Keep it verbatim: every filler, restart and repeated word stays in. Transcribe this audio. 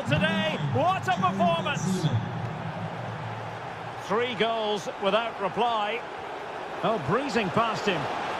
well today. What a performance! Three goals without reply. Oh, breezing past him.